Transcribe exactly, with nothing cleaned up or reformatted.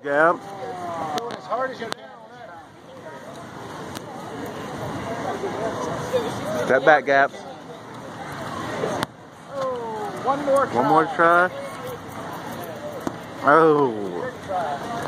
Gap. Go as hard as you can on that. Step back, Gaps. Oh, one more try. One more try. Oh.